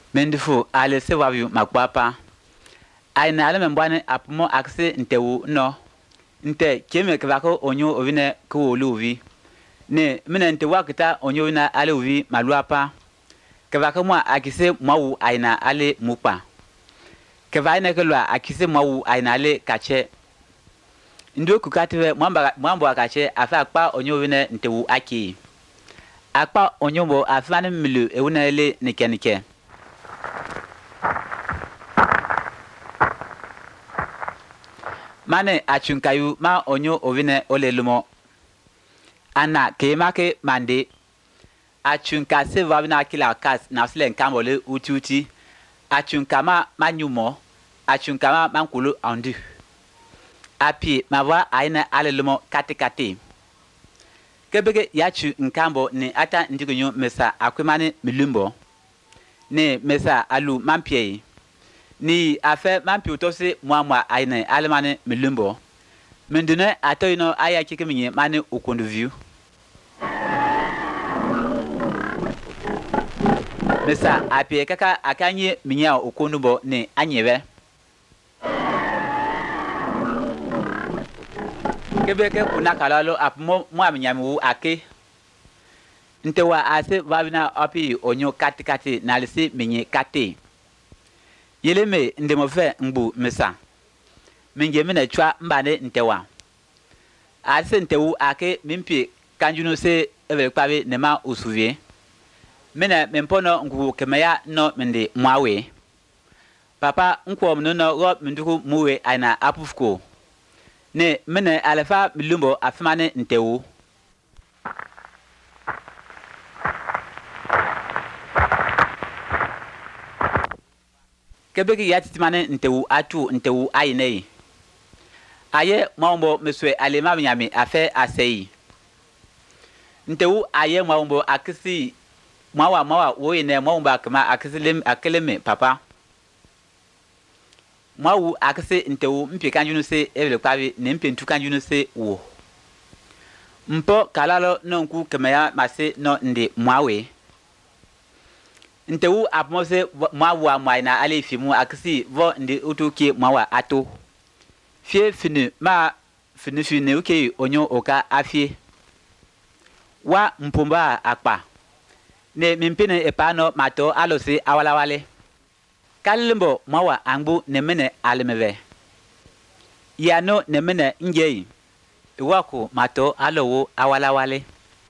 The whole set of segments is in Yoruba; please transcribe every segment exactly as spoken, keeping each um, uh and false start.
Mendifu ale se wabiu makwapa. Aina ale membwane apumo akse ntewu no. Nte keme kebako onyo ovine ko oluvi. Ne mena ntewa kita onyo vina ale uvi maluapa. Kebako mwa akise mwawu aina ale mupa. Kevaina kelwa akise mwawu aina ale kache. Ndo kukative mwamba mwambo akache afa akpa onyo vine ntewu aki. Akpa onyo bo afane milu ewuna ele nike nike. Mane achunkayu ma onyo ovine ole lumo. Ana keemake mande. Achunka se vabina kila kas na sile nkambole uti uti. Achunka ma manyumo. Achunka ma mankulu andu. Api mawa aina ale lumo kate kate. Kebeke yachu nkambo ni ata ndikunyo mesa akwemane milumbo. Ni mesa alu mampie. Ni afe mampi utose mwa mwa aine alemane milumbo. Mendune ato ino aya kike minye mane ukundu view. Mesa apie kaka akanye minya ukundu bo ni anyeve. Kebeke kunakalalo apmo mwa minyamu ake. Ntewa ase vavina api onyo kati kati nalisi minye kati. Yeleme ndemofe ngbu mesa. Minge mine chwa mbane ntewa. Ase ntewu ake mimpi kanjunu se eve kwawe nema usuvie. Mine mimpono ngbu kemeya no mende mwawe. Papa nkwo mnuno go mnduku muwe aina apufuko. Ne mine alefa milumbo afimane ntewu. Kebeki yatitimane ntewu atu ntewu ayinei. Aye mwambo meswe alema mnyami afe asei. Ntewu aye mwambo akisi mwawa mwawa woyine mwambo akima akisi lim akeleme papa. Mwawu akisi ntewu mpi kanjunu se evile kwavi ne mpi ntu kanjunu se wo. Mpo kalalo no nku kemeya mase no ndi mwawe. Ntewu apmose mwawa mwaina ale fimu akisi vo ndi utuki mwawa ato. Fie finu ma finu finu uke onyo oka afie. Wa mpumba akpa. Ne mimpine epano mato alose awalawale. Kalimbo mwawa angbu nemene alimeve. Yano nemene ngei. Iwaku mato alowo awalawale.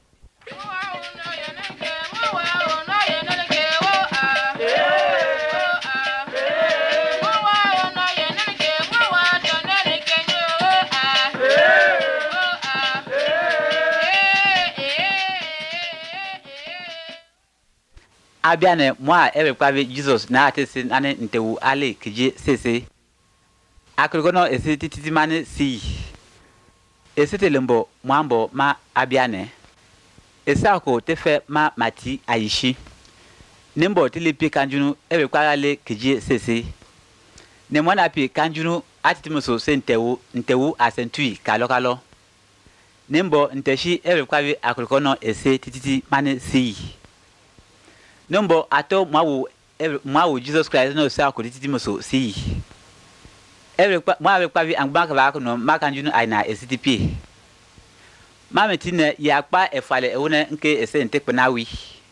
Abiane mwa ewe kwavi Jesus na atesi nane ntewu ale kije sese. Akurikono esi tititi mane si. Esi telembo mwambo ma abiane. Esi ako tefe ma mati aishi. Nembo tilipi kanjunu ewe kwa ale kije sese. Nemwana api kanjunu atitimuso se ntewu ntewu asentui kalo kalo. Nembo nteshi ewe kwavi akurikono esi tititi mane si. Numbo ato mwawu mwawu Jesus Christ no sa ko titi muso si. Every mwawe kwavi angbaka ba ko no makanjunu aina S T P. Mametine yakpa efale ewone nke ese ntekpe nawi.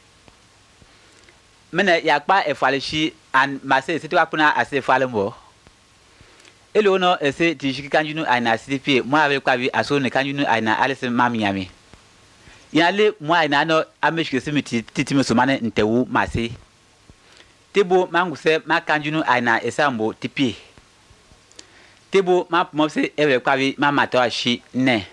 Mena yakpa efale shi an mase ese twapuna ase fale mbo. Elo no ese tishiki kanjunu aina S T P mwawe kwavi aso ne kanjunu aina alese mamiyami. Yale mwa ina no ameshike simiti titi musumane ntewu masi. Tibu manguse makanjunu aina esambo tipi. Tibu mapumose ewe kwavi mamato ashi ne.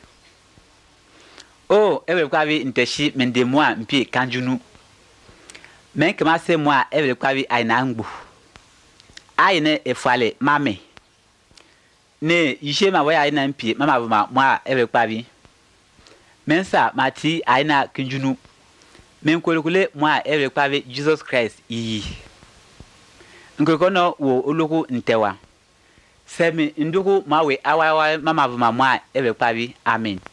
O ewe kwavi nteshi mende mwa mpi kanjunu. Menke mase mwa ewe kwavi aina ngbu. Aine efale mame. Ne yishe mawaya aina mpi mama vuma mwa ewe kwavi. Mensa mati aina kinjunu. Menkolokule mwa ewe kwavi Jesus Christ iyi. Nkokono wo uluku ntewa. Semi nduku mawe awawa mama vuma mwa ewe kwavi. Amen.